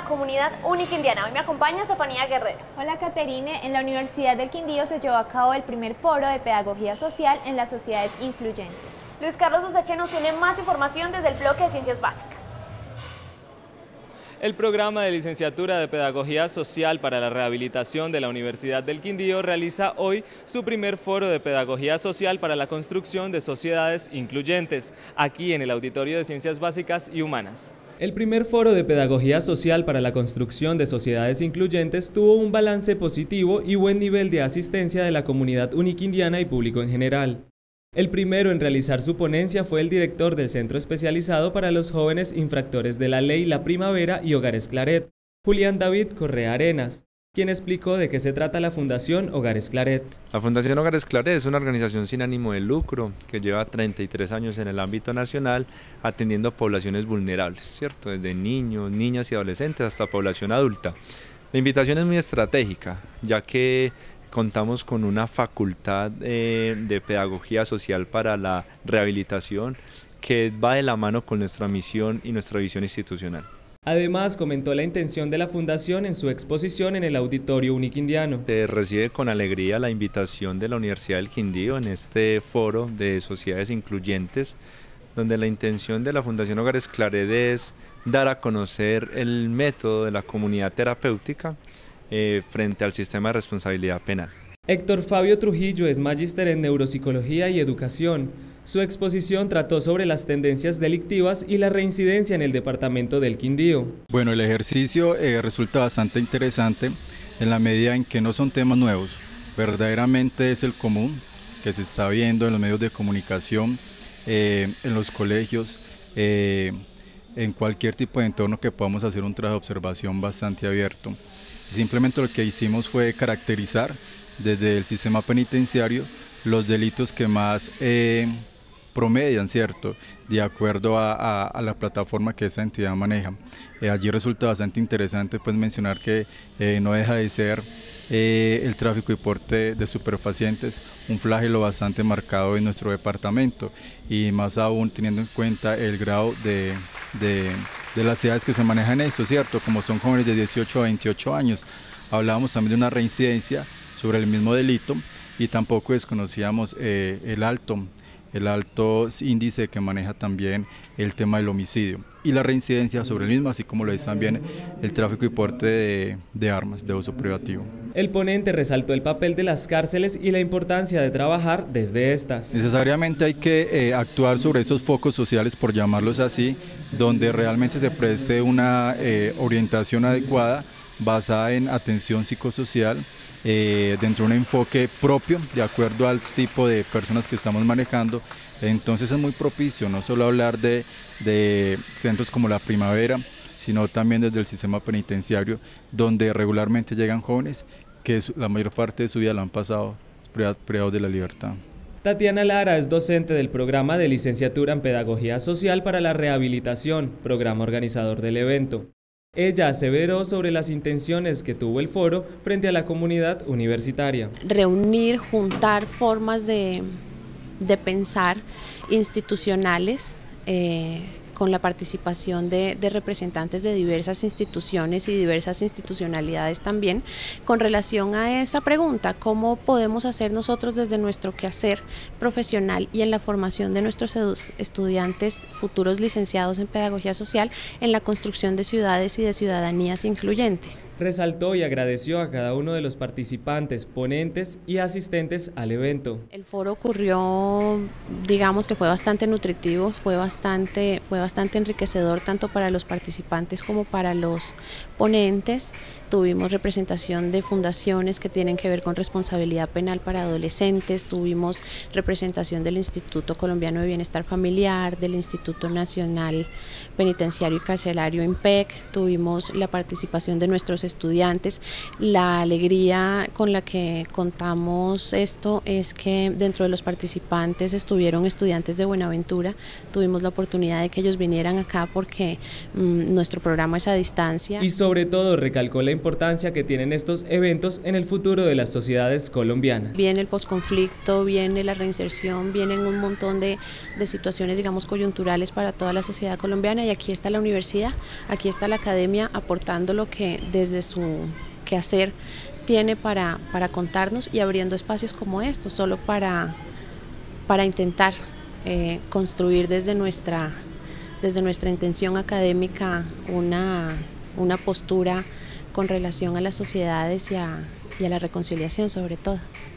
la comunidad uniquindiana. Hoy me acompaña Estefanía Guerrero. Hola Caterine, en la Universidad del Quindío se llevó a cabo el primer foro de pedagogía social en las sociedades influyentes. Luis Carlos Usache nos tiene más información desde el bloque de Ciencias Básicas. El programa de licenciatura de Pedagogía Social para la Rehabilitación de la Universidad del Quindío realiza hoy su primer foro de Pedagogía Social para la construcción de sociedades incluyentes, aquí en el Auditorio de Ciencias Básicas y Humanas. El primer foro de Pedagogía Social para la construcción de sociedades incluyentes tuvo un balance positivo y buen nivel de asistencia de la comunidad uniquindiana y público en general. El primero en realizar su ponencia fue el director del Centro Especializado para los Jóvenes Infractores de la Ley La Primavera y Hogares Claret, Julián David Correa Arenas, quien explicó de qué se trata la Fundación Hogares Claret. La Fundación Hogares Claret es una organización sin ánimo de lucro que lleva 33 años en el ámbito nacional atendiendo a poblaciones vulnerables, ¿cierto? Desde niños, niñas y adolescentes hasta población adulta. La invitación es muy estratégica, ya que contamos con una facultad de pedagogía social para la rehabilitación que va de la mano con nuestra misión y nuestra visión institucional. Además, comentó la intención de la Fundación en su exposición en el Auditorio Uniquindiano. Se recibe con alegría la invitación de la Universidad del Quindío en este foro de sociedades incluyentes, donde la intención de la Fundación Hogares Claret es dar a conocer el método de la comunidad terapéutica frente al sistema de responsabilidad penal. Héctor Fabio Trujillo es magíster en Neuropsicología y Educación. Su exposición trató sobre las tendencias delictivas y la reincidencia en el departamento del Quindío. Bueno, el ejercicio resulta bastante interesante en la medida en que no son temas nuevos, verdaderamente es el común que se está viendo en los medios de comunicación, en los colegios, en cualquier tipo de entorno que podamos hacer un trabajo de observación bastante abierto. Simplemente lo que hicimos fue caracterizar desde el sistema penitenciario los delitos que más promedian, ¿cierto?, de acuerdo a la plataforma que esa entidad maneja. Allí resulta bastante interesante pues mencionar que no deja de ser el tráfico y porte de estupefacientes un flagelo bastante marcado en nuestro departamento, y más aún teniendo en cuenta el grado de las edades que se manejan en esto, ¿cierto?, como son jóvenes de 18 a 28 años. Hablábamos también de una reincidencia sobre el mismo delito y tampoco desconocíamos el alto índice que maneja también el tema del homicidio y la reincidencia sobre el mismo, así como lo es también el tráfico y porte de armas de uso privativo. El ponente resaltó el papel de las cárceles y la importancia de trabajar desde estas. Necesariamente hay que actuar sobre estos focos sociales, por llamarlos así, donde realmente se preste una orientación adecuada basada en atención psicosocial, dentro de un enfoque propio de acuerdo al tipo de personas que estamos manejando. Entonces es muy propicio no solo hablar de centros como La Primavera, sino también desde el sistema penitenciario, donde regularmente llegan jóvenes que la mayor parte de su vida la han pasado privados de la libertad. Tatiana Lara es docente del programa de licenciatura en Pedagogía Social para la Rehabilitación, programa organizador del evento. Ella aseveró sobre las intenciones que tuvo el foro frente a la comunidad universitaria. Reunir, juntar formas de pensar institucionales con la participación de representantes de diversas instituciones y diversas institucionalidades también, con relación a esa pregunta: ¿cómo podemos hacer nosotros desde nuestro quehacer profesional y en la formación de nuestros estudiantes futuros licenciados en Pedagogía Social en la construcción de ciudades y de ciudadanías incluyentes? Resaltó y agradeció a cada uno de los participantes, ponentes y asistentes al evento. El foro ocurrió, digamos que fue bastante nutritivo, fue bastante enriquecedor tanto para los participantes como para los ponentes. Tuvimos representación de fundaciones que tienen que ver con responsabilidad penal para adolescentes, tuvimos representación del Instituto Colombiano de Bienestar Familiar, del Instituto Nacional Penitenciario y Carcelario INPEC, tuvimos la participación de nuestros estudiantes. La alegría con la que contamos esto es que dentro de los participantes estuvieron estudiantes de Buenaventura. Tuvimos la oportunidad de que ellos ellos vinieran acá porque nuestro programa es a distancia. Y sobre todo recalcó la importancia que tienen estos eventos en el futuro de las sociedades colombianas. Viene el posconflicto, viene la reinserción, vienen un montón de situaciones, digamos, coyunturales para toda la sociedad colombiana, y aquí está la universidad, aquí está la academia aportando lo que desde su quehacer tiene para contarnos y abriendo espacios como estos, solo para intentar construir desde nuestra intención académica una postura con relación a las sociedades y a la reconciliación sobre todo.